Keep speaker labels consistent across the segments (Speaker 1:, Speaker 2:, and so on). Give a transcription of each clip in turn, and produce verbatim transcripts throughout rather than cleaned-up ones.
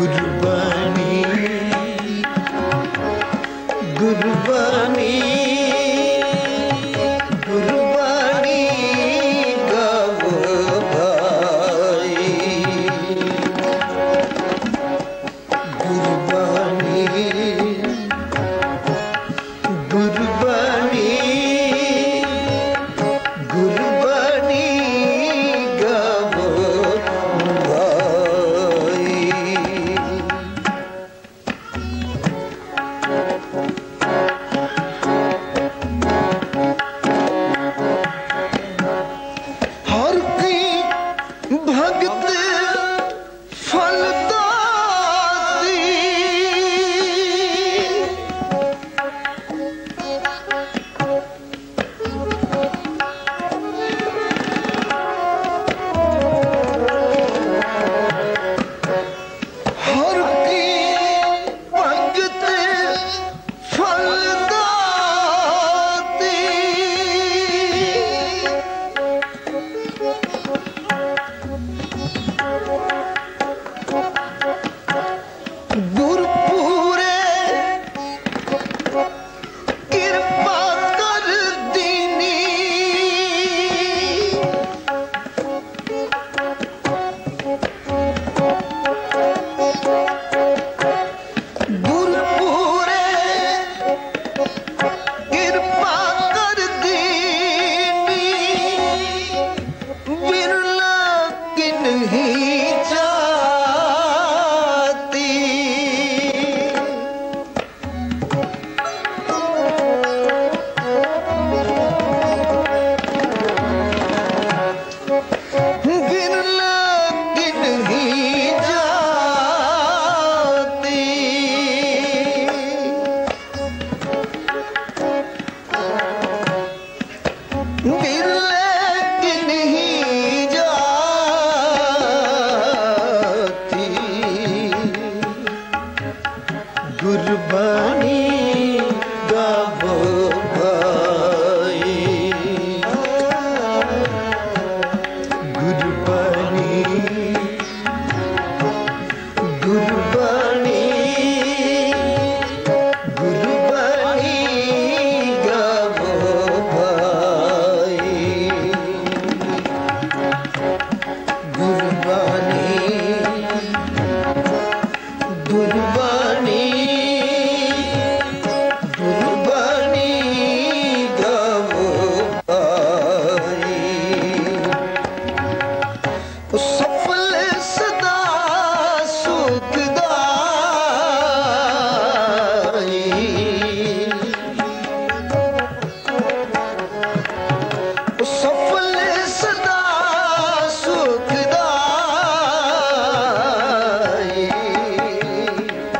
Speaker 1: गुरबानी गुरबानी गुरबानी गावो भाई गुरबानी गुरबानी गुरबानी गावो भाई। हर की भगत फलदारी हर की भगत फलदारी गुरपुरे कृपा कर दीनी गुरपुरे कृपा कर दीनी बिरला किन ही जाती बिरला किन ही जाती बिरला किन ही जाती गुरबानी गावो भाई गुरबानी गुरबानी गुरबानी गावो भाई गुरबानी गुरबानी गुरबानी गावो भाई। सफल सदा सुखदाई सफल सदा सुखदाई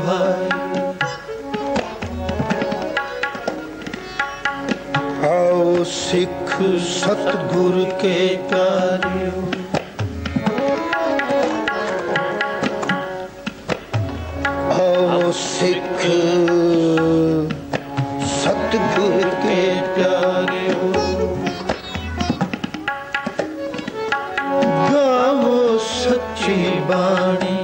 Speaker 1: भाई। आओ सिख सतगुर के प्यारियों, आओ सिख सतगुर के प्यारियों, गाओ सच्ची बाणी,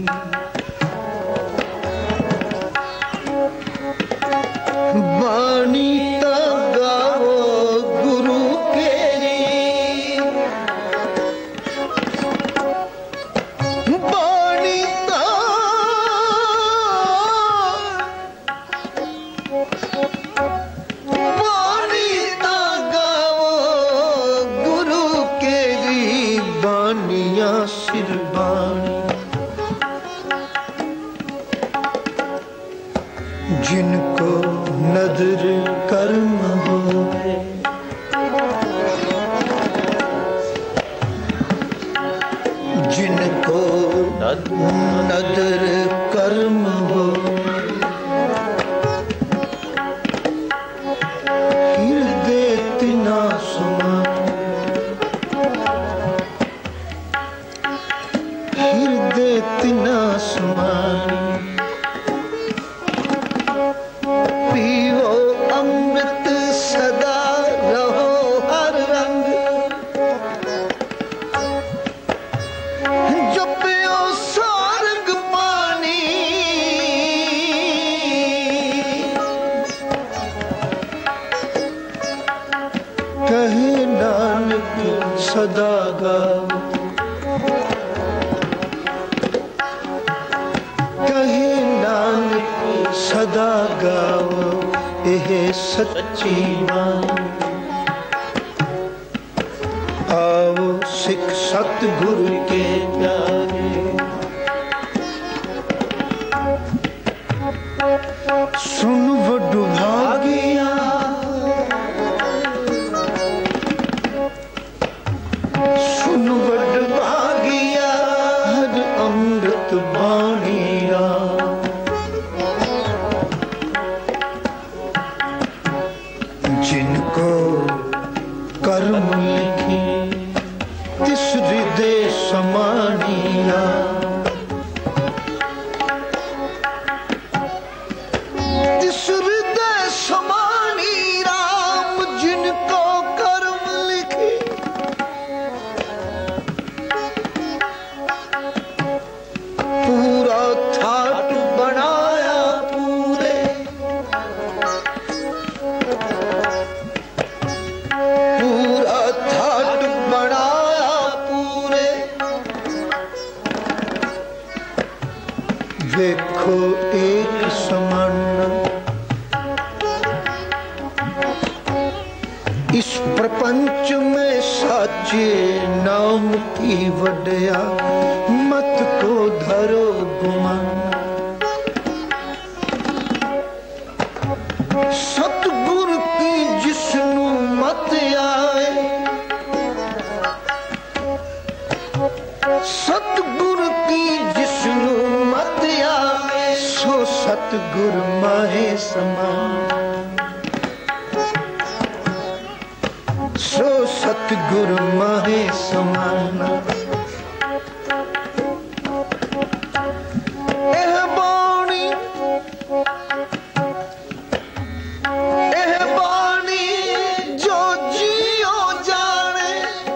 Speaker 1: बाणी ता गाओ गुरु केरी, बाणी ता बाणी ता गाओ गुरु केरी, बानिया सिर बाणी, जिनको नदर कर्म होए, जिनको नदर कर्म होए, हृदय तिना समाए, हृदय तिना समाए, पीओ अमृत सदा रहो हर रंग, जपियो सारंग पानी, कहे नानक सदा गाओ, कहे नानक सदा गाओ एह सच्ची बात। आओ सिख सतगुरु के प्यारे, सुन वडु भागिया, सुन वडु भागिया, हर अमृत बाणी राम, जिनको कर्म लिखी तिस हृदय समानिया, तिस हृदय समानी राम, जिनको कर्म लिखी पूरा ठाट बनाया पूरे, पूरा ठाट बनाया पूरे, देखो एक समान इस प्रपंच में साचे नाम की वड्या, मत को धरो गुमान, सतगुर की जिसनु मत आए, सतगुर की जिसनु मत आए, सो सतगुर माहे समान, सो सतगुर माहे समान। एह बाणी, एह बाणी जो जियो जाने,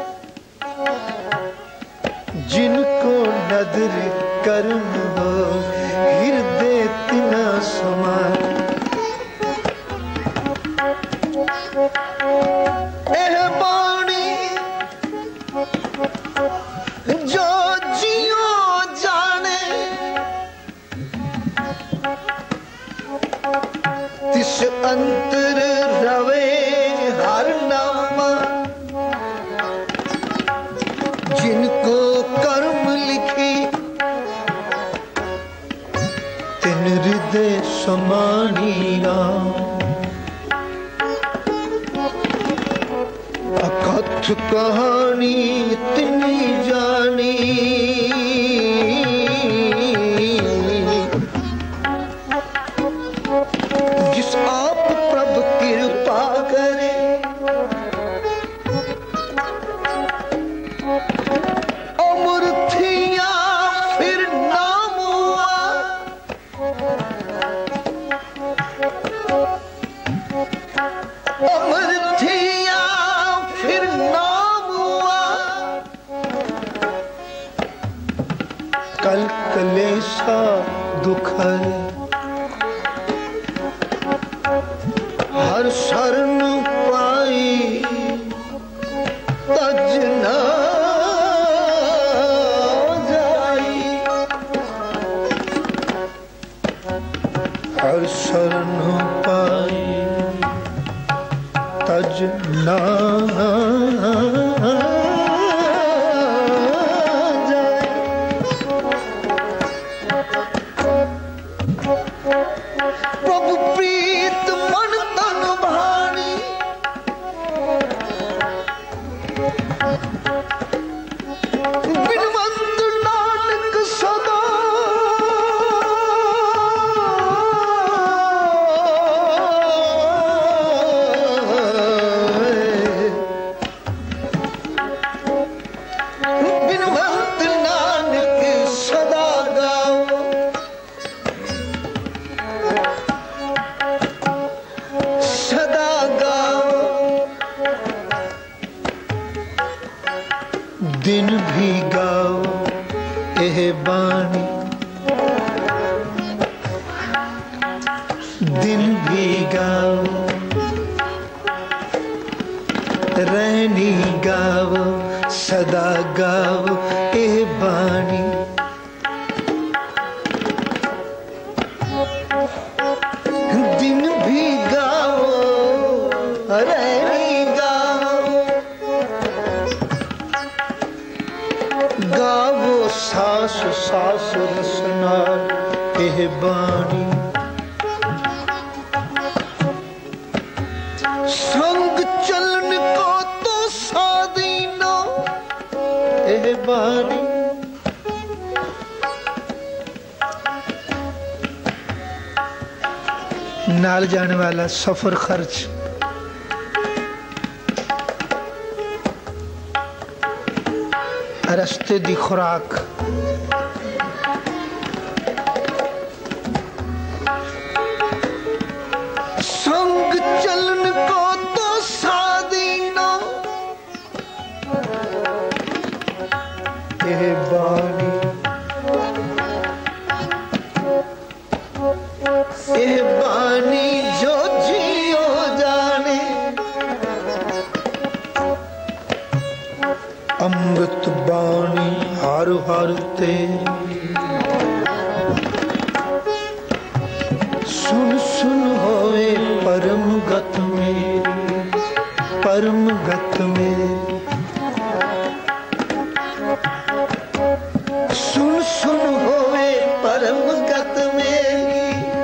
Speaker 1: जिनको नदर कर्म हो, हृदय तिना समाए, एह बाणी जो जियो जाने, तिस अंतर रवे हर नामा, जिनको कर्म लिखी तिन हृदय समानी राम, अकथ कहानी इतनी जानी, हर शरण पाई तज ना दिन भी गाओ एह बानी, दिन भी गाओ रहनी गाओ सदा गाओ एह बानी। दिन भी गाओ रहनी गाओ, गावो सास सास रसना एह बानी। संग चलन को तो सादीनो एह बानी। नाल जाने वाला सफर खर्च, रस्ते दी खुराक, संग चलन को तो सादीनो एह बानी। एह बानी जो जियो जाने, अमृत बानी हर हर तेरी। सुन सुन होए परम गत मेरी, परम गत मेरी। सुन सुन होए परम गत मेरी।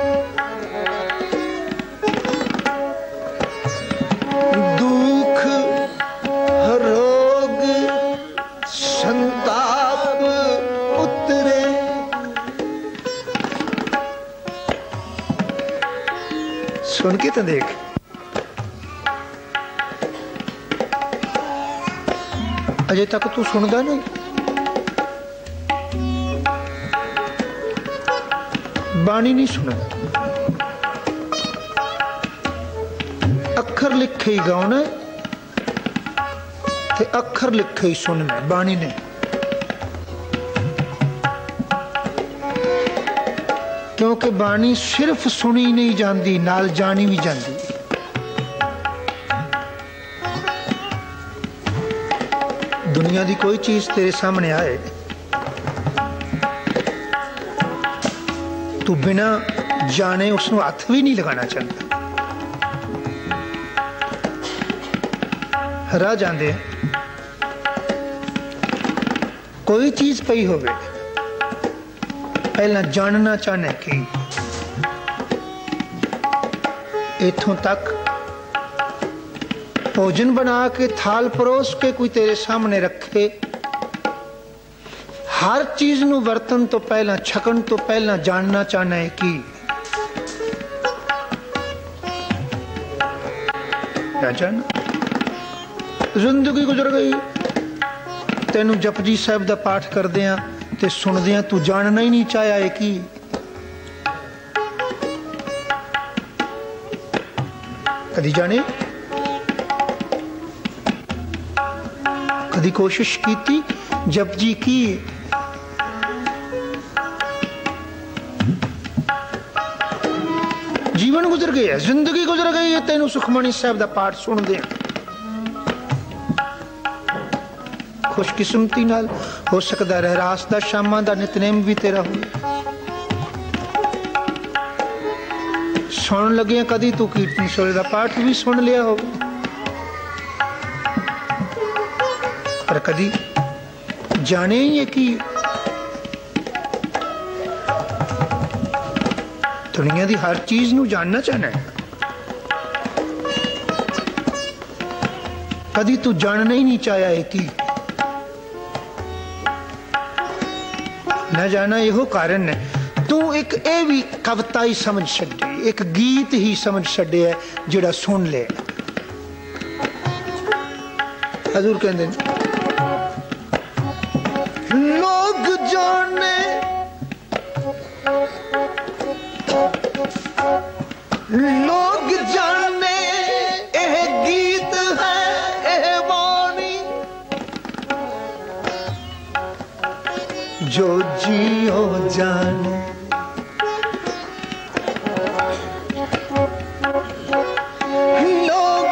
Speaker 1: दुख रोग संताप उतरे, सुन के तो देख। अजय तक तू सुनदा नहीं, बाणी नहीं सुना। अखर लिखे ही गाना ते अखर लिखे ही सुनना, बाणी ने। क्योंकि बाणी सिर्फ सुनी नहीं जाती, नाल जानी भी जाती। दुनिया की कोई चीज तेरे सामने आए, तू बिना जाने उसनों हथ भी नहीं लगाना चाहता। हरा जाते कोई चीज पई होवे, पहला जानना चाहने की इथों तक भोजन बना के थाल परोस के कोई तेरे सामने रखे, हर चीज नू वरतन तो पहला, छकन तो पहला जानना चाहना है कि क्या जाना। जिंदगी गुजर गई, तेनू जपजी साहब दा पाठ करदियां ते सुनदियां तू जानना ही नहीं चाहया है कि कदी जाने, कदी कोशिश की थी जपजी की। जीवन गुजर गया, जिंदगी गुजर गई है, तेनू सुखमनी साहब दा पाठ सुन दे। खुशकिस्मती नाल हो सकता रहरास दा शामां दा नितनेम भी तेरा हो। सुन लगे कदी तू कीर्तन सोले का पाठ भी सुन लिया हो, पर कदी जाने ही है कि दुनिया की हर चीज नू जानना चाहना है। कदी तू जानना ही नहीं चाहया है कि न जाना यहो कारण है। तू एक ए भी कविता ही समझ छड्डी, एक गीत ही समझ छड्डे है जिहड़ा सुन ले। हजूर कहंदे लोग जाने लोग जाने एह गीत है एह वाणी, जो जियो जाने लोग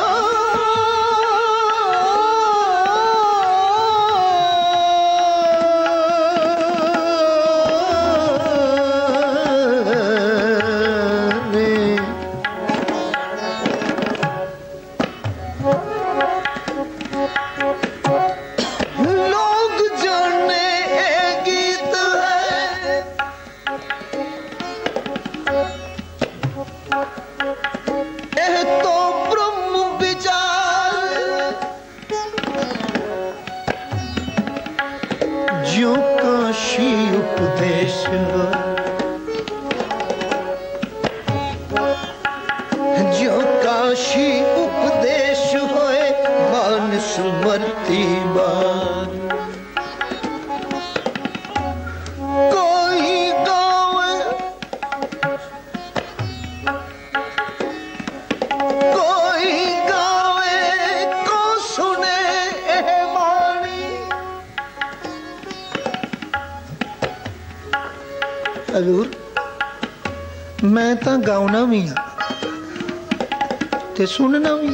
Speaker 1: मैं तो गाउना भी हाँ ते सुनना भी।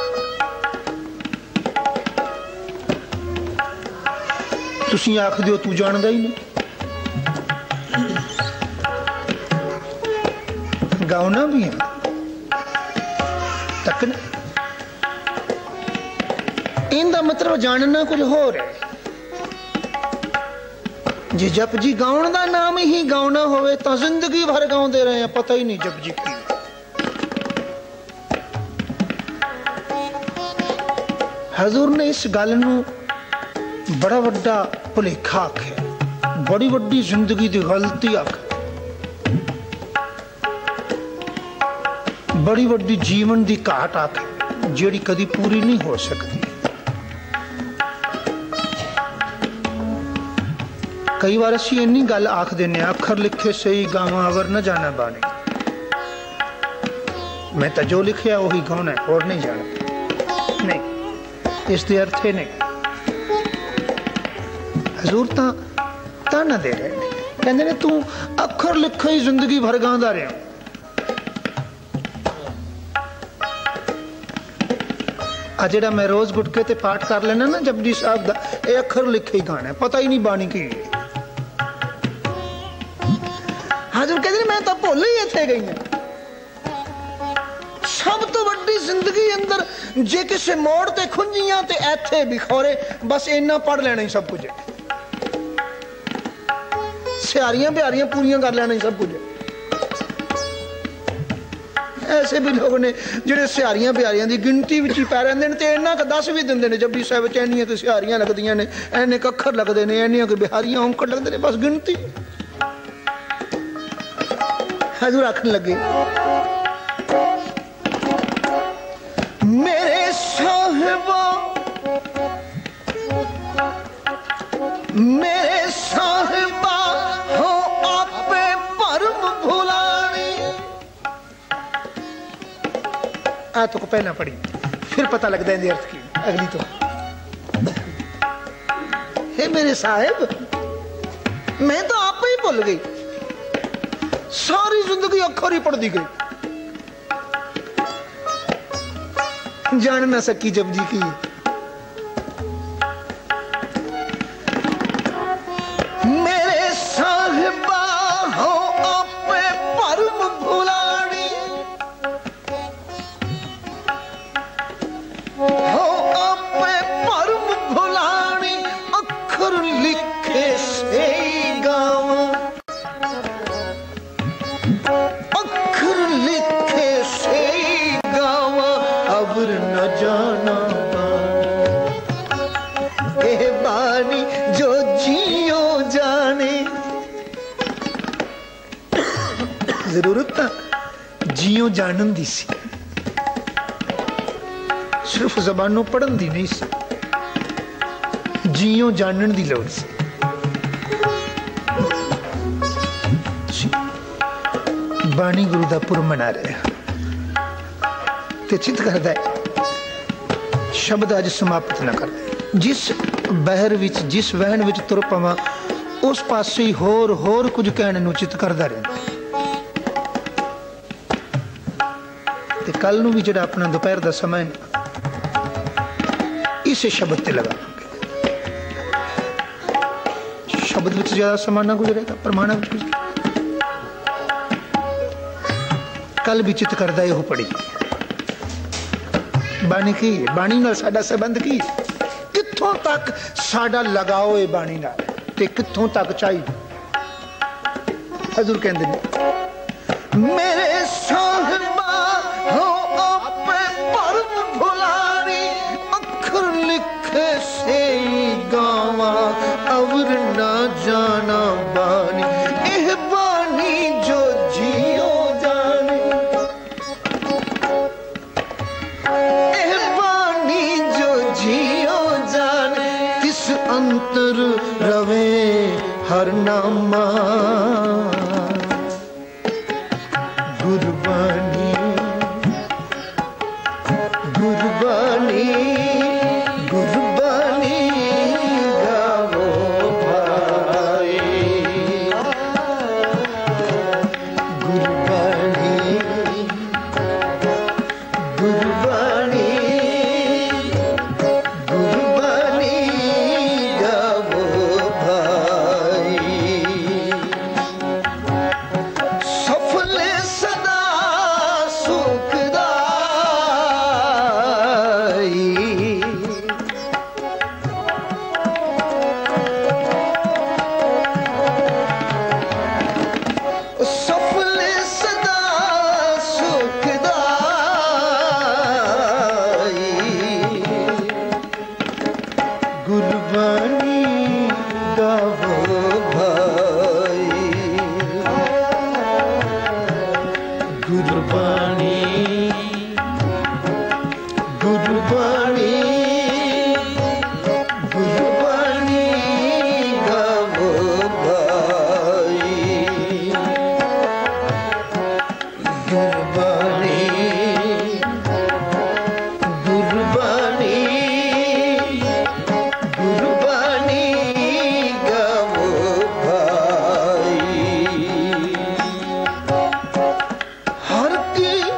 Speaker 1: तुसी आख दियो तू जानदा ही नहीं, गाउना भी हाँ तक न। इनका मतलब जानना कुछ होर है। जे जप जी गाउन का नाम ही गाउना होवे तो जिंदगी भर गाउंदे रहे हैं, पता ही नहीं जप जी की। हजूर ने इस गल नू बड़ा वड्डा भुलेखा आख्या, बड़ी वड्डी जिंदगी की गलती आख्या, बड़ी वड्डी जीवन की घाट आख्या जिहड़ी कदी पूरी नहीं हो सकती। कई बार असी इन्नी गल आख देने अखर लिखे सही गावा अवर न जाना बानी। मैं तो जो लिखिया वही गाना है और नहीं जाना, नहीं इसके अर्थ है नहीं। हजूर ता ताना दे रहे हैं, कहते ने तू अखर लिखे ही जिंदगी भर गांदा रहा। आ जेड़ा मैं रोज गुटके ते पाठ कर लेना ना जपजी साहब दा, ये अखर लिखे ही गाना है, पता ही नहीं बानी की। हजूर कहते मैं तो भुल ही इत्थे गई हूं। सब तो वड्डी जिंदगी अंदर जे किसी मोड़ ते खुंजियां ते इत्थे बिखोरे, बस इन्ना पढ़ लेना ही सब कुछ है। सियारियां बिहारियां पूरियां कर लेना ही सब कुछ है। ऐसे भी लोग ने जिहड़े सियारियां बिहारियां की गिनती विच ही पै रहिंदे ने ते इन्ना क दस भी दिंदे ने जपजी साहिब च इन्नियां क सियारियां लगदियां ने, इन्ने क अखर लगदे ने, इन्नियां क बिहारियां औंकड़ लगदे ने, बस गिनती। हजूर आखन लगे मेरे साहिबा मेरे साहिबा हो आपे परम भुलानी। आ तो को पहला पढ़ी फिर पता लगता है अर्थ की अगली तो। हे मेरे साहिब मैं तो आप ही भूल गई, सारी जिंदगी अखर ही पढ़ती गई, जान ना सकी जपजी की। मेरे साहिबा हो आपे परम भुलानी, जरूरत तो जियो जानन दी सी, सिर्फ जबानों पढ़न दी नहीं सी, जियो जानन दी लोड़ सी। बाणी गुरु दा पुर मना रहे ते चित करदा है शब्द अज समाप्त न कर। जिस बहर विच जिस वहन विच तुर पवां उस पासे ही होर होर कुछ कहने नूं चित करदा रहिंदा। ते कल नूं भी जिहड़ा अपना दोपहर दा समय इस शब्द ते लगावांगे। शब्द विच ज्यादा समा ना गुजरेगा, प्रमाण विच गुजरेगा। कल भी चित करदा इहो पढ़ी बाणी की, बाणी नाल साडा संबंध की, कित्थों तक साडा लगाओ है बाणी नाल ते कित्थों तक चाहिए। हजूर कहंदे ने मेरे साहिबा हो आपे परम भुलारी, अखर लिखे से गावा अवर ना जाना बानी। एह बानी जो जियो जाने, एह बानी जो जियो जाने, तिस अंतर रवे हर नामा। गुरबानी गुरबानी गुरबानी गावो भाई, गुरबानी गुरबानी गुरबानी गावो भाई। सफल सदा सुखदाई, सफल सदा सुखदाई। गुरबानी गावो भाई, गुरबानी गुरबानी गुरबानी गावो भाई। गुरबानी गुरबानी गुरबानी गावो भाई। हर की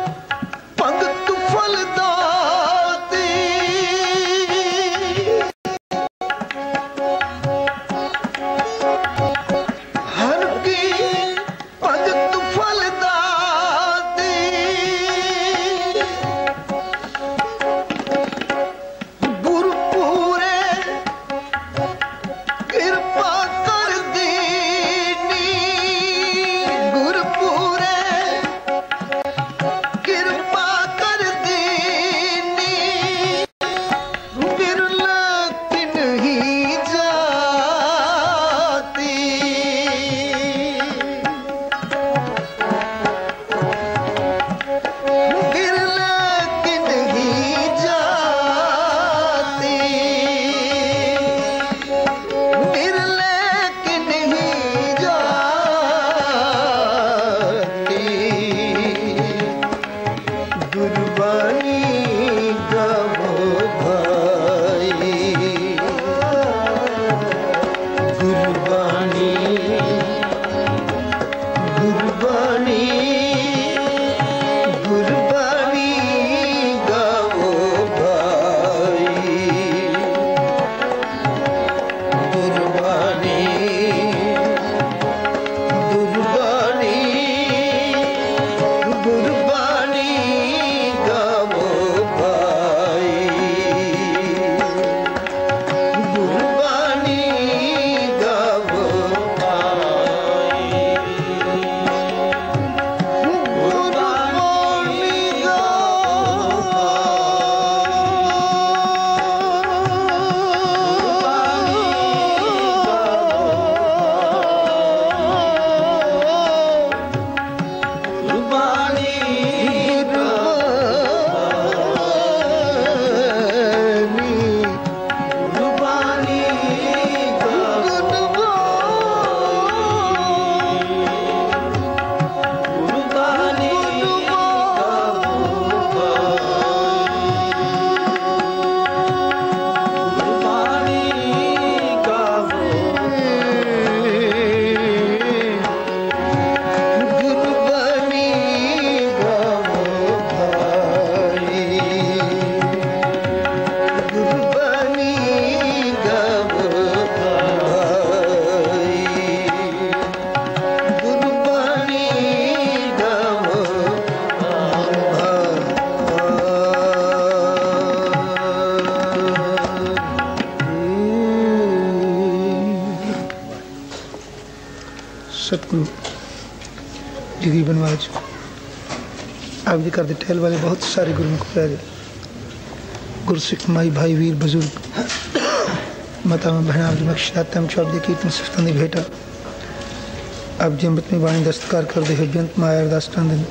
Speaker 1: गुरु जगी बनवाज आप जी करते ठहल वाले बहुत सारे गुरु को प्यारे गुरसिख माई भाई वीर बुजुर्ग माता में बहना आप जी बख्शियात हम आप जी कीर्तन सिफतों की भेटा आप जी अमृत में बाणी दस्तकार कर दे बेअंत माया अरदास दिन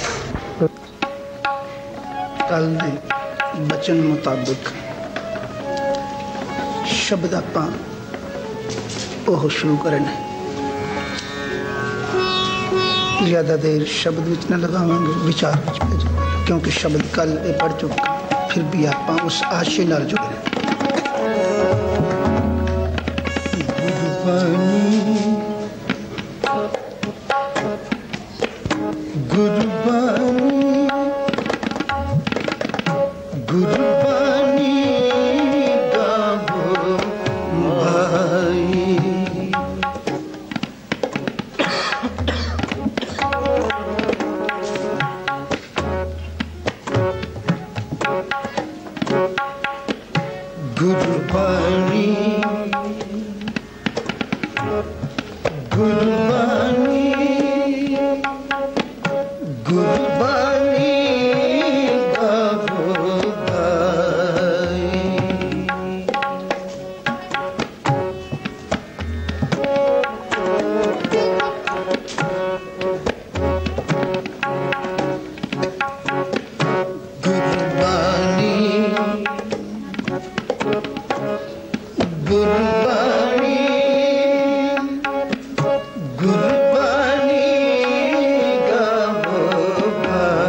Speaker 1: कल दे बचन मुताबिक शब्द आप शुरू करें ज्यादा देर शब्द विच न लगावांगे विचार विच पै जाए क्योंकि शब्द कल ये पढ़ चुका फिर भी आप उस आशे नाल जुड़े
Speaker 2: गुरबानी गावो भाई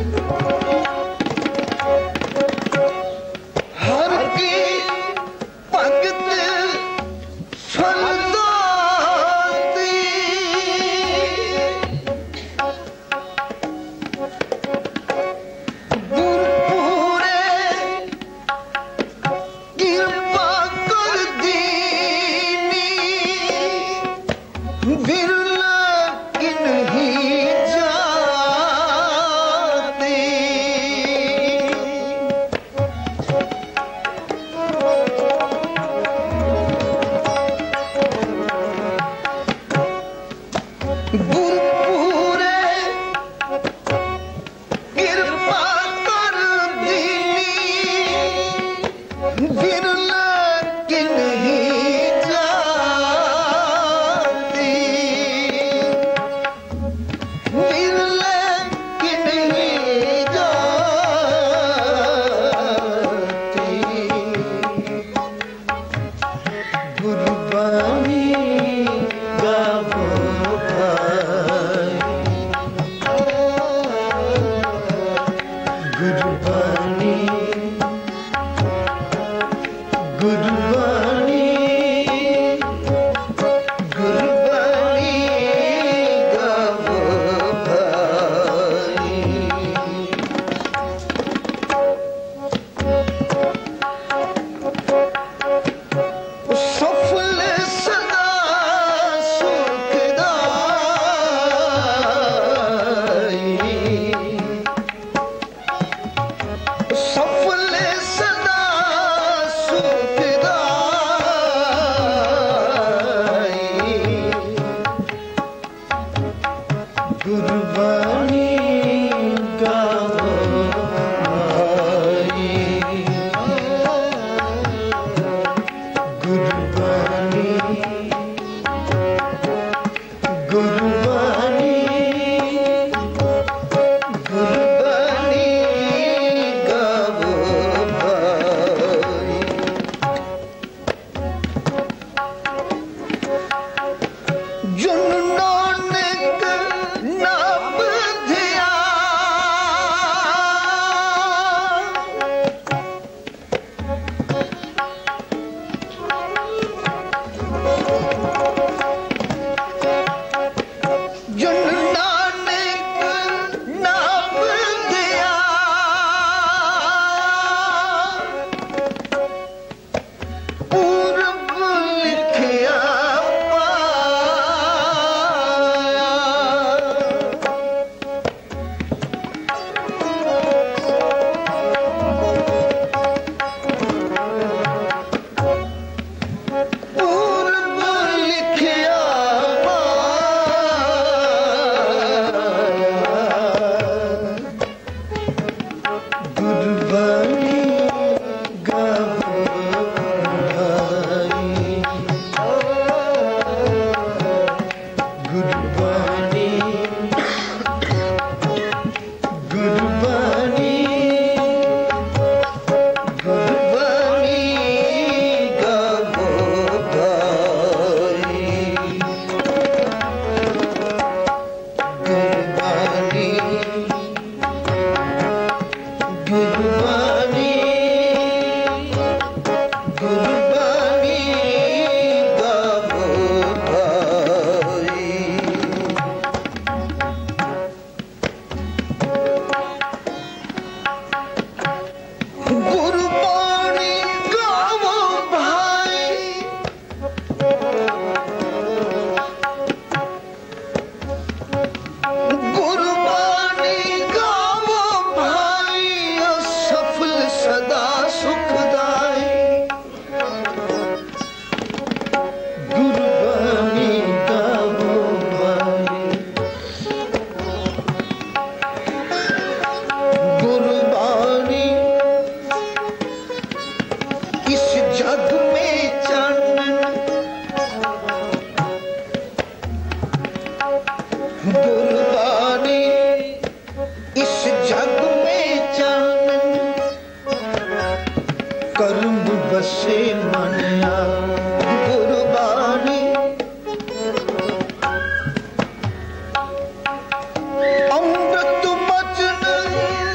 Speaker 1: अमृत बचन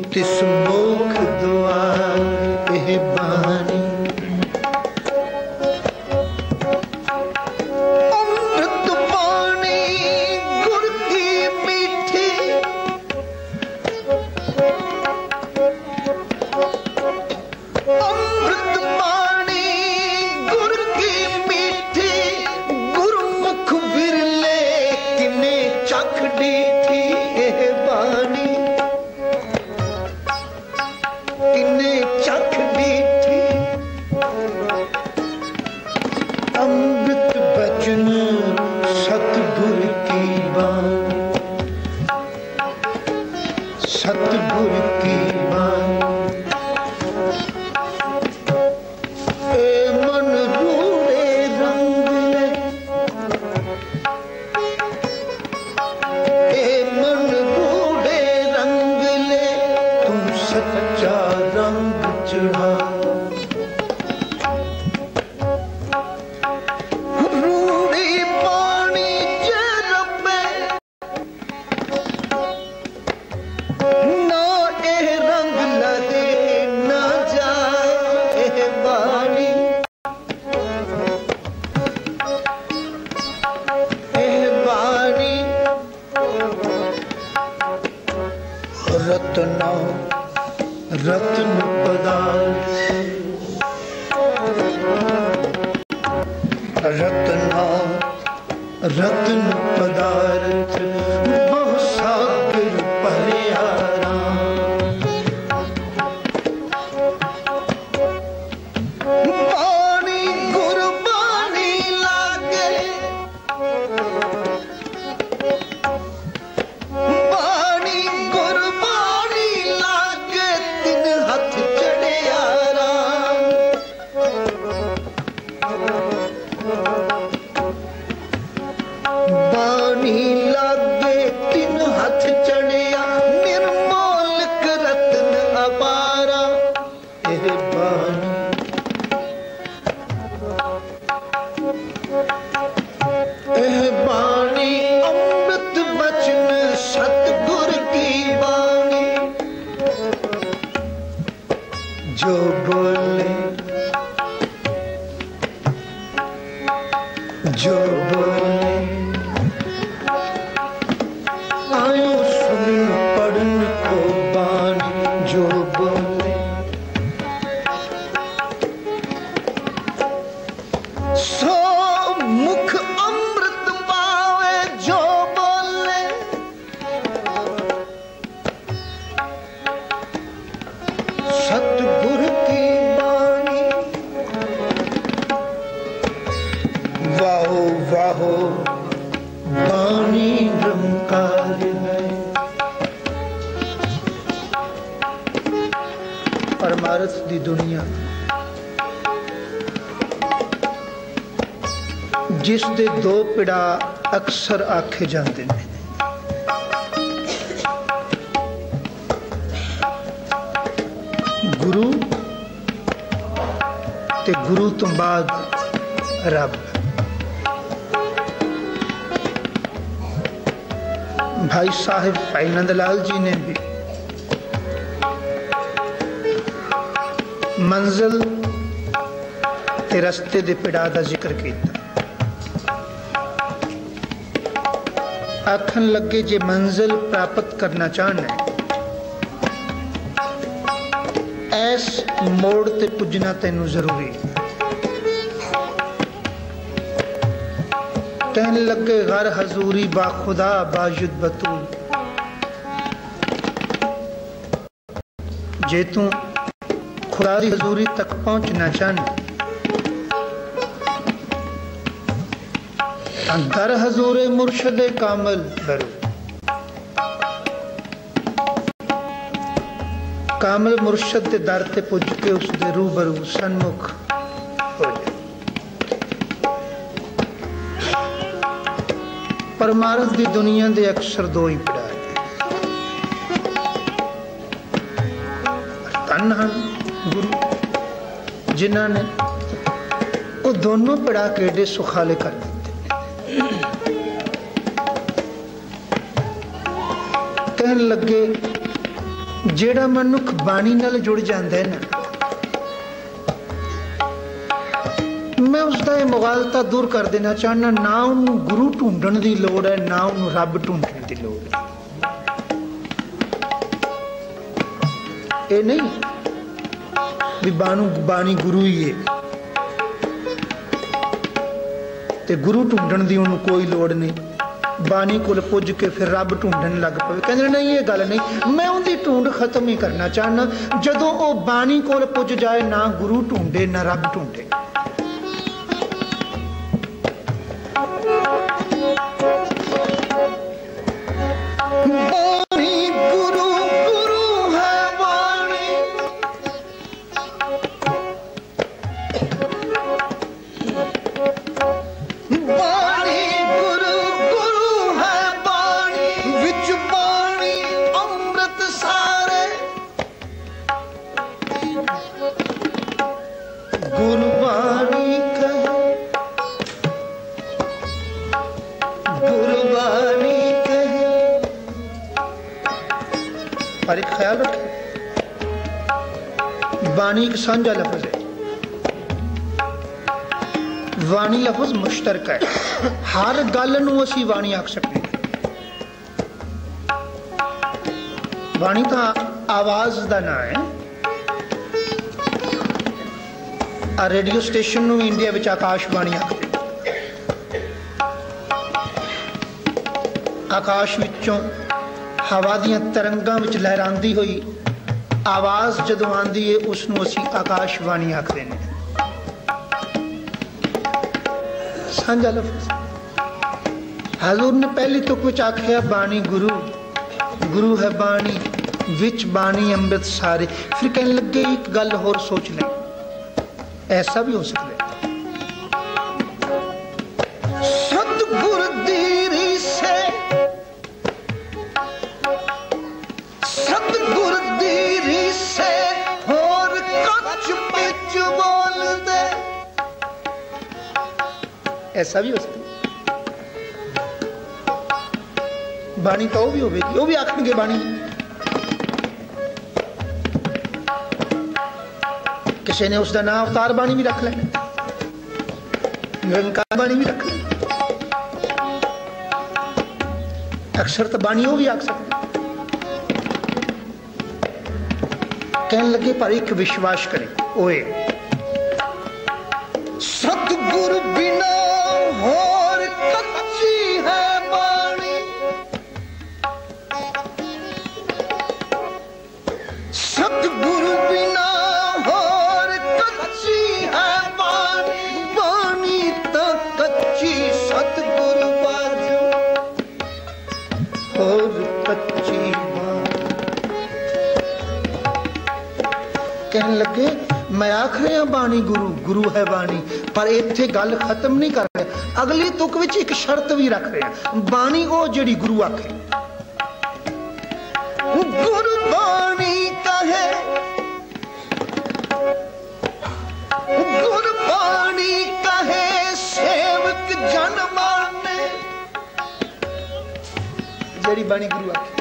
Speaker 1: तिस मोख द्वार एह बानी। अमृत बाणी गुर की मीठी, अमृत बाणी गुर की मीठी, गुरमुख विरले किने चख डीठी एह बानी, किने चख डीठी। अमृत बचन सतगुर की बानी, सतगुर की बानी। ए मन रूड़े रंग ले, ए मन रूड़े रंग ले, तुम सच्चा रंग चढ़ा। रूड़ी पानी जे रब्बे, ना ए रंग लगे ना जाए एह बानी, एह बानी। रत्ना रत्न पदार्थ, रत्ना रत्न पदार्थ, बहु सागर परिहारा। बाणी गुरबानी लागे, बाणी गुरबानी लागे, तिन हथ चढ़िया राम। बानी लागे तिन हथ चढ़िया, निर्मोलक रत्न अपारा एह बानी, एह बानी। अमृत बचन सतगुर की बानी, जो बोले जो बोले आयो सुन पढ़न को बानी, जो बोले सो मुख अमृत पावे, जो बोले सतगुर की बानी। वाहो वाहो बानी रंकार है। परमारथ दी दुनिया जिस दे दो पिड़ा अक्सर आखे जाते हैं, गुरु ते गुरु तो बाद रब। भाई साहिब भाई नंदलाल जी ने भी मंजिल ते रस्ते दे पिड़ा दा जिक्र किया। आखन लगे जे मंजिल प्राप्त करना चाहना है, ऐस मोड़ ते पुजना तेनू जरूरी। कहन लगे घर हजूरी बाखुदा बाजुद बतूल, जे तू खुदा दी हजूरी तक पहुंचना चाहना, दर हजूरे मुर्शदे कामल करो। कामल मुर्शद के दर ते पुज के उसके रूबरू सन्मुख हो जाए। परमारथ की दुनिया दे अक्सर दो ही पिड़ा है, तन हन गुरु जिन्हों ने वो दोनों पिड़ा के एडे सुखाले कर दिते। कहन लगे जेड़ा मनुख बाणी नाल जुड़ जाता है ना, मैं उसका यह मुगालता दूर कर देना चाहना, ना उन्होंने गुरु ढूंढण की लोड़ है, ना उन्होंने रब ढूंढण की लोड़ है। ये नहीं भी बानू बाणी गुरु ही है ते गुरु ढूंढण की उन्होंने कोई लोड़ नहीं, बाणी कोल पुज के फिर रब ढूंढन लग पवे। कहते नहीं, ये गल नहीं, मैं उनकी ढूंढ खत्म ही करना चाहना। जदों वो बाणी कोल पुज जाए, ना गुरु ढूंढे ना रब ढूंढे। बाणी एक साझा लफ्ज है, वाणी लफ्ज मुश्तरक है, हर गल नूं असीं वाणी आख सकते। वाणी तो आवाज का नाम है। आ रेडियो स्टेशन नूं इंडिया विच आकाशवाणी आखदे। आकाश विचों हवा दीयां तरंगां विच लहरांदी हुई आवाज जदों आंदी है, उसनूं असीं आकाशवाणी आखदे ने। साझा लफ्ज हजूर ने पहली तुक विच आखिया बाणी गुरु, गुरु है बाणी विच बाणी अमृत सारे। फिर कहने लगे एक गल होर सोच ले, ऐसा भी हो सकता है सतगुर दी रीस से, सतगुर दी रीस से होर कच पिच बोल दे। ऐसा भी हो सकता है। बाणी तो भी होगी, वो भी आखणगे बाणी। किसी ने उसका नाम अवतार बाणी भी रख लेना, निरंकार बाणी भी रख लेना। अक्षर तो बाणी वो भी आख सकते। कहने लगे पर एक विश्वास करें, ओए सतगुरु बिना होर कच्ची है बाणी, सतगुरु बिना होर कच्ची है बाणी। बाणी तो कच्ची सतगुरु बाजू होर कच्ची बाणी। कहने लगे मैं आख रहा बाणी गुरु, गुरु है बाणी, पर इत्थे गल खत्म नहीं कर रहे। अगली तुक विच एक शर्त भी रख रहे, बाणी वो जिहड़ी गुरु आखे। गुरु बाणी कहे, गुरु बाणी कहे सेवक जन माने। जिहड़ी बाणी गुरु आखे,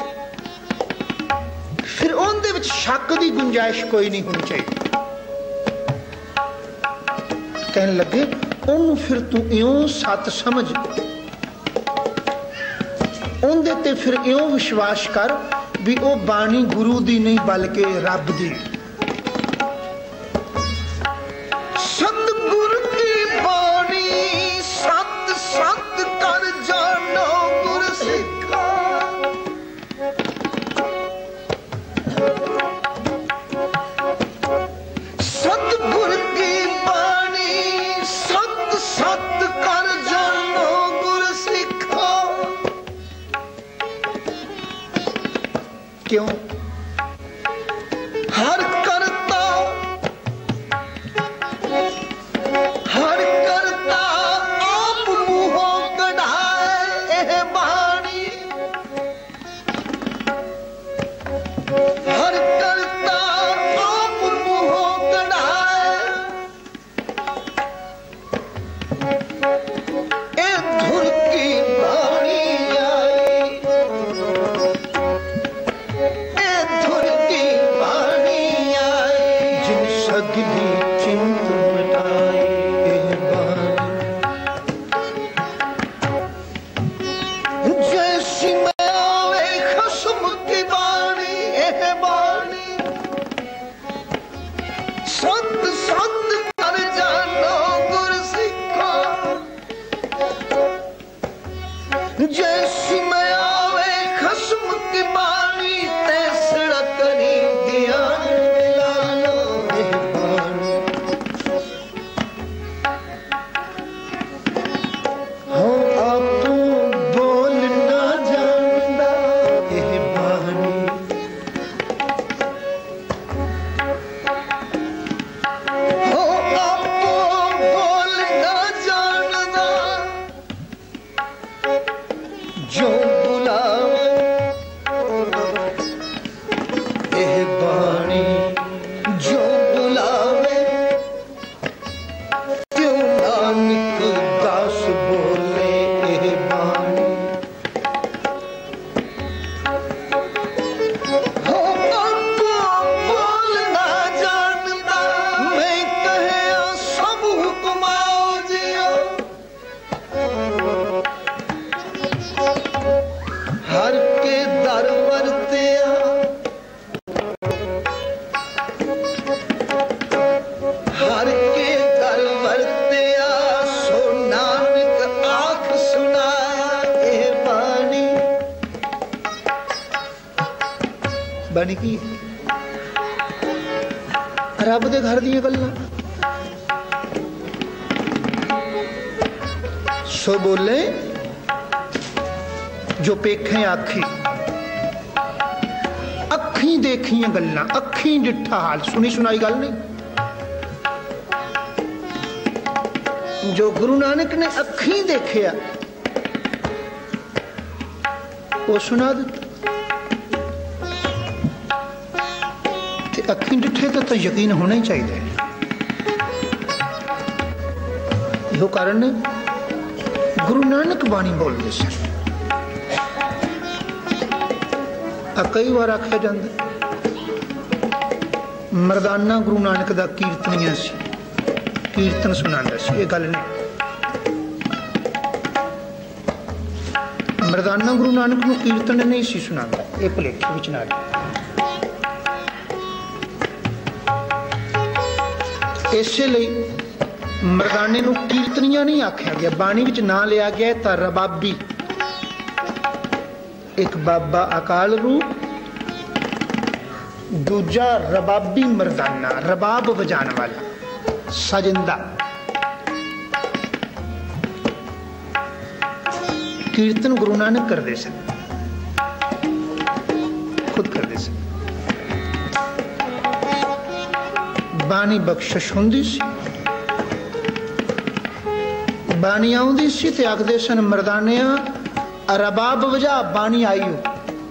Speaker 1: फिर उनदे विच शक की गुंजाइश कोई नहीं होनी चाहिए। कहने लगे उन्होंने फिर तू इं सत समझ, उनदे ते फिर इं विश्वास कर भी वो बाणी गुरु दी नहीं बल्कि रब दी। सतगुरु की बाणी सत सत कर जानो गुर सिखा। सतगुरु की बाणी सत सत कर जानो गुर सिखा। क्यों? हर करता हर करता आप मुंहों कढ़ाए एह बाणी। हर करता आप मुंहों कढ़ाए ए धुर की बाणी आई, ए धुर की बाणी की रब दे घर दी गल्लां सो बोले जो पेखे आखी अखी देखियां गल्लां अखी डिठा हाल सुनी सुनाई गल नहीं। जो गुरु नानक ने अखी देखिया वो सुना दिता। अखी डिठे तो, तो यकीन होना ही चाहिए। यो कारण ने गुरु नानक बाणी बोलते सन। कई बार आख्या जाता मरदाना गुरु नानक दा कीर्तनिया सी, कीर्तन सुनांदा सी। ये गल नहीं, मरदाना गुरु नानक नूं कीर्तन नहीं सी सुनांदा। ये भुलेखे विच ना इसे लई मरदाने नूं कीर्तनिया नहीं आख्या गया। बाणी विच ना लिया गया तां रबाबी। एक बाबा अकाल रूप, दूजा रबाबी मरदाना, रबाब बजाने वाला सजिंदा। कीर्तन गुरु नानक करते सन, खुद करते सन। बाणी बख्शिश हुंदी सी, बाणी आउंदी सी ते आखदे सन मरदानिया रबाब वजा बाणी आई हो।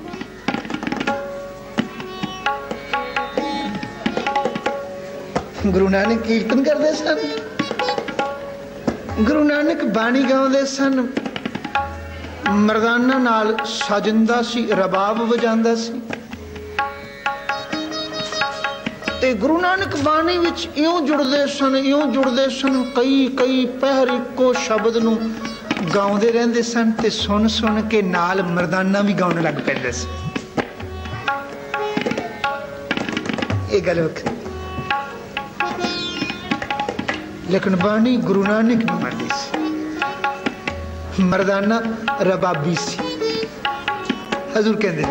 Speaker 1: गुरु नानक कीर्तन करते सन, गुरु नानक बाणी गाउंदे सन, मरदाना नाल साजिंदा सी, रबाब वजांदा सी। ते गुरु नानक बाणी विच इउं जुड़दे सन, इउं जुड़दे सन, कई कई पहर इक्को शब्द नूं गाउंदे रहंदे सन ते सुन सुन के नाल मरदाना भी गाउण लग पैंदे सन। ये गल वखरी, लेकिन बाणी गुरु नानक नहीं मानदी सी। मरदाना रबाबी सी। हजूर कहंदे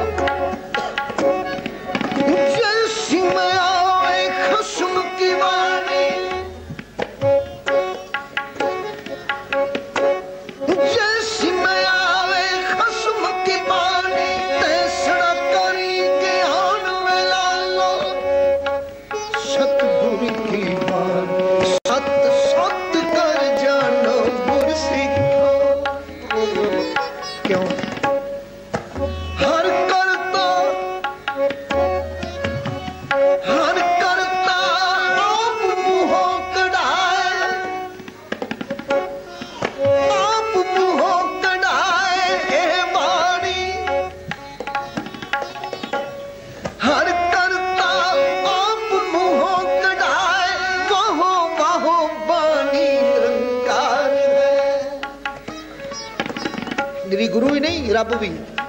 Speaker 1: गुरु ही नहीं रब भी।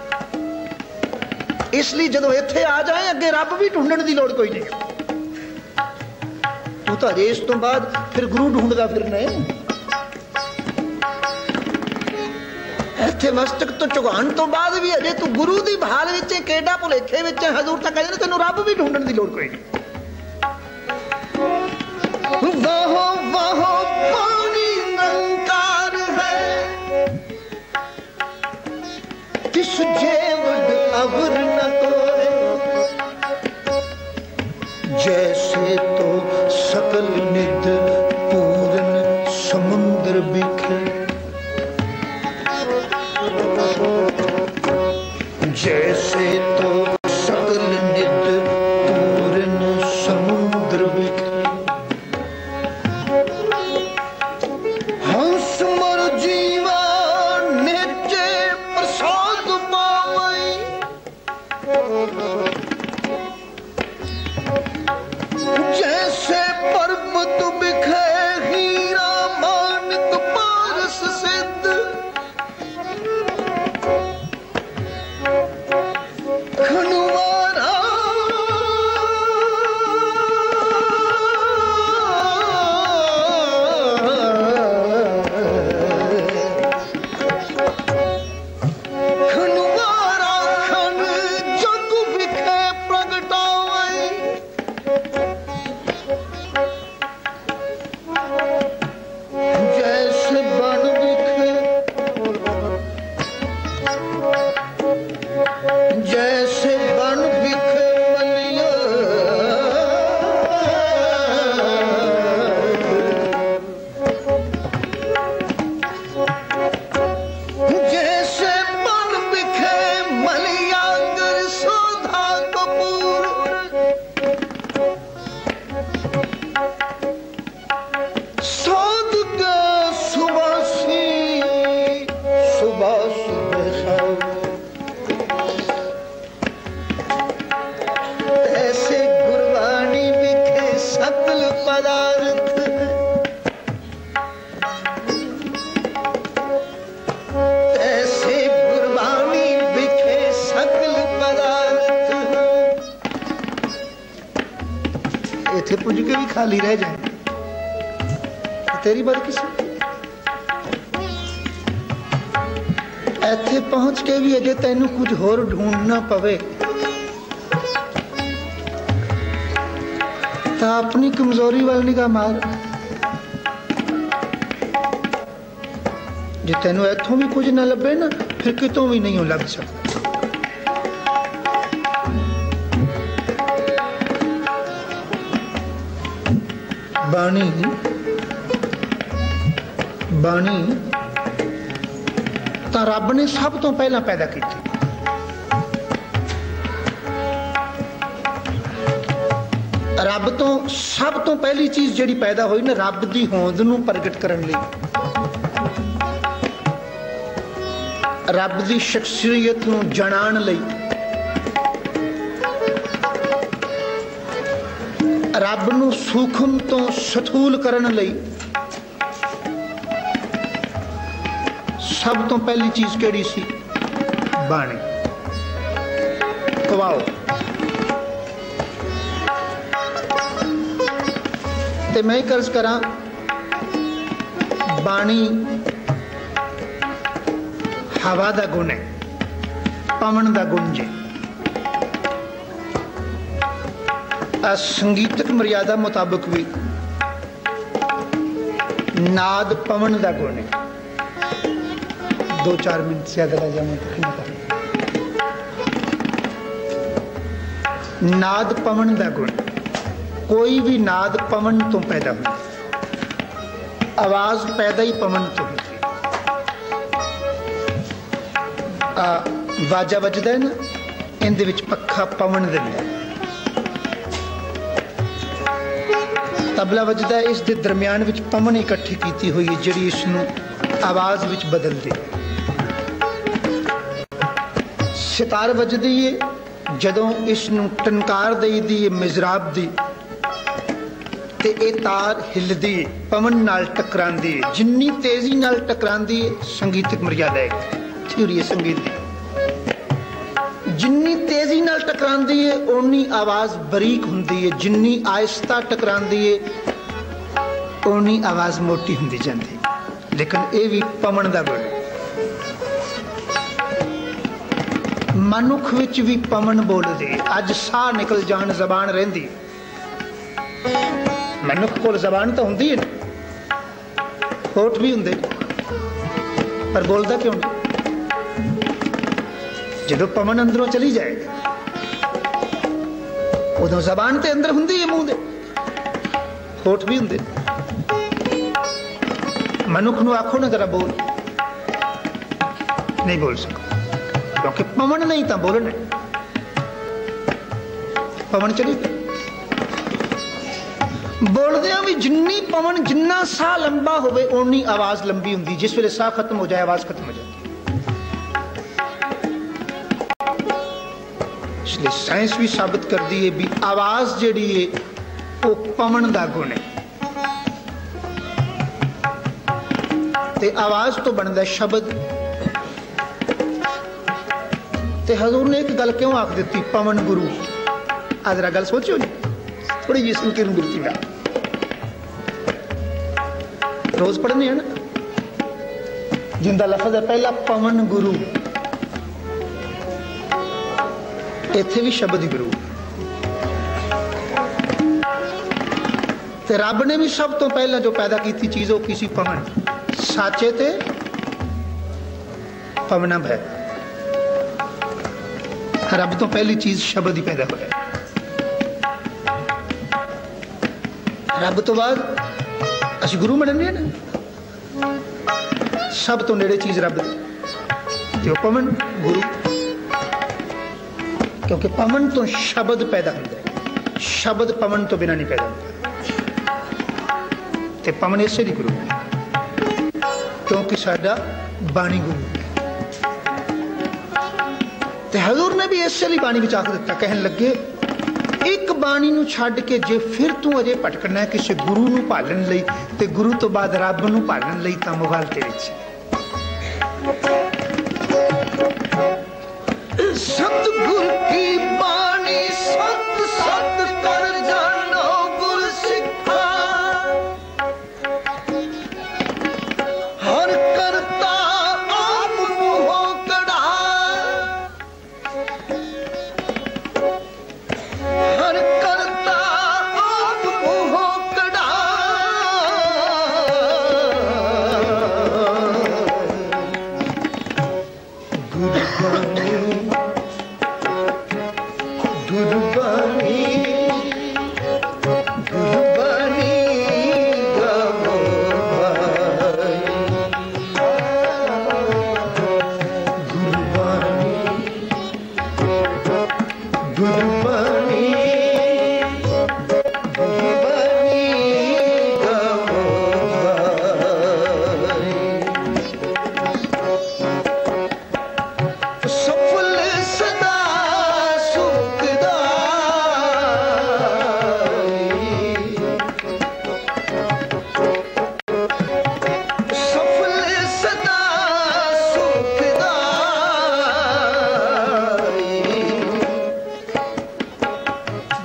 Speaker 1: इसलिए जो इत्थे आ जाए अगे रब भी ढूंढने की लौड़ कोई नहीं। तू तो अजे इस तो बाद फिर गुरु ढूंढता फिरना है। इत्थे मस्तक तो झुकाण तो बाद भी अजे तू गुरु की भाल विच केडा भुलेखे विच हजूर तक कहते तेनों रब भी ढूंढने की लौड़ कोई नहीं। वाहो वाहो पानी निरंकार है, किस जेवड अवर न कोय, जैसे तो सकल निध पूरन समुद्र बिखे, जैसे तो सकल निध इत्थे पुज के भी खाली रह जाए, तेरी बदकिस्मती। इत्थे पहुंच के भी अजे तैनू कुछ होर ढूंढना पवे तो अपनी कमजोरी वाल निगाह मार। जे तैनू इत्थों भी कुछ ना लभे ना, फिर कितों भी नहीं लभ सकता। बाणी बाणी तो रब ने सब तो पहला पैदा की। रब तो सब तो पहली चीज जिहड़ी पैदा हुई ना, रब की होंद नूं प्रगट करने लई, रब की शख्सियत नूं जणाण लई, रब नूं सूखम तो सथूल करने लई सब तो पहली चीज केड़ी सी? बाणी। कवाओ ते मैं कर्ज करा, बाणी हवा दा गुण है, पवन दा गुण जे। संगीतक मर्यादा मुताबिक भी नाद पवन दा गुण है। दो चार मिनट ज्यादा रह जाऊंगा। नाद पवन दा गुण, कोई भी नाद पवन तो पैदा होता, आवाज पैदा ही पवन तो होती। वाजा वजदा है ना, इंदे विच पक्खा पवन दिंदा, तबला वजदा है, इस दे दरम्यान विच पवन इकट्ठी कीती हुई है जिहड़ी इसनूं आवाज विच बदल दे। सितार वजदी है जदों इसनूं टनकार देई दी है मिजराब दी, ते ए तार हिलदी है, पवन नाल टकरांदी है। जिन्नी तेजी नाल टकरांदी है, संगीतक मर्यादा है, थ्योरी है संगीत दी। जिन्नी तेजी नाल टकरांदी है उन्नी आवाज बरीक हुंदी है, जिन्नी आहिस्ता टकरांदी है उन्नी आवाज मोटी हुंदी जांदी। लेकिन ये भी पवन दा गुण। मनुख विच भी पवन बोलदे, अज साह निकल जान जबान रहिंदी। मनुख कोल जबान तो हुंदी है, होठ भी हुंदे, पर बोलदा क्यों नहीं? जदों पवन अंदरों चली जाए उदों जबान ते अंदर हुंदी है, मुंह दे होठ भी हुंदे। मनुख नूं आखो ना जरा बोल, नहीं बोल सकता, क्योंकि पवन नहीं तो बोलना। पवन चली गई। बोलदे भी जिन्नी पवन, जिन्ना साह लंबा होवे उन्नी आवाज लंबी हुंदी। जिस वेले साह खत्म हो जाए आवाज खत्म हो जाती। इसलिए साइंस भी साबित कर दी है भी आवाज जिहड़ी है वो पवन दा गुण है। ते आवाज तो बनदा शब्द। ते हजूर ने एक गल क्यों आख दी, पवन गुरु? आ जरा गल सोचो जी, थोड़ी जी संकीर्ण गुरु का रोज पढ़ने है ना, जिंदा लफ्ज है पहला पवन गुरु, इत्थे भी शब्द ही गुरु। ते रब ने भी सब तो पहला जो पैदा की चीज वो किसी पवन, साचे ते पवनब है। रब तो पहली चीज शब्द ही पैदा होया। रब तो बाद असी गुरु मनने ना, सब तो नेड़े चीज रब ते पवन गुरु, क्योंकि पवन तो शब्द पैदा होता है, शब्द पवन तो बिना नहीं पैदा होता। ते पवन इसे नहीं गुरु, क्योंकि साडा बाणी गुरु। ते हजूर ने भी इसे लिए बाणी विच आख दिता, कहन लगे एक बाणी नूं छड्ड के जे फिर तू अजे भटकना है किसी गुरु नूं भालण लई ते गुरु तो बाद रब नूं भालण लई तां मोबाइल तेरे च। सतगुर की बाणी सत सत कर जानो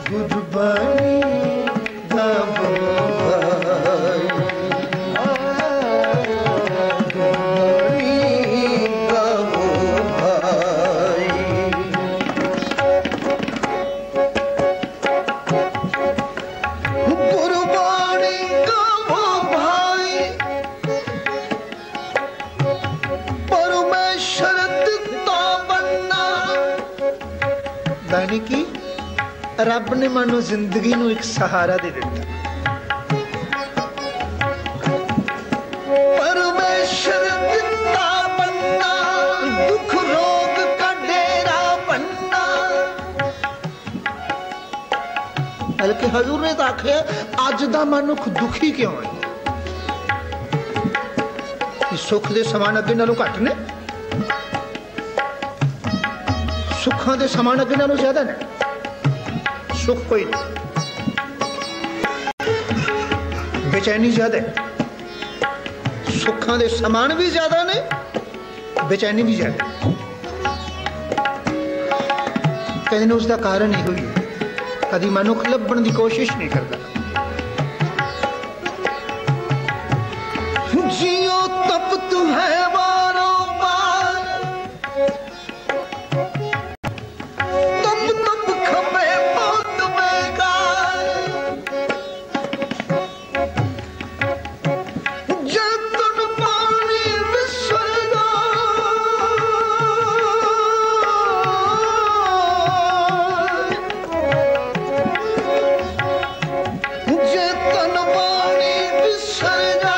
Speaker 1: गुरबानी गावो भाई, गुरबानी गावो भाई। गुरबानी गावो भाई, परमेश्वर दिता बनना। यानी कि रब ने मानो जिंदगी नू एक सहारा दे दिता। परमेश्वर दिता बनना, दुख रोग का डेरा बनना। बल्कि हजूर ने तो आखिया अज दा मनुख दुखी क्यों है? सुख दे समान अगे नालों घट ने, सुखां दे समान अगे नालों ज्यादा ने। सुख कोई नहीं, बेचैनी ज्यादा है। सुखां दे समान भी ज्यादा ने, बेचैनी भी ज्यादा। कहते ने उसका कारण ही हुई कभी मनुख लभण की कोशिश नहीं करता। जियो तप तू है बारो बार, तप तप खपे बहुत बेकार। जतन पानी विसरदा, जतन पानी विसरदा।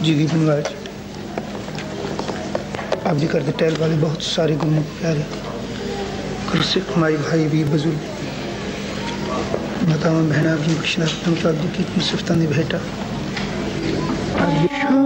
Speaker 1: जिगी बनवाज आप जी करते टहल वाले बहुत सारे गुम प्यारे कर से माई भाई भी बुजुर्ग बतावा बहना भी बख्शना तुम चाहती की सिफतानी भेटा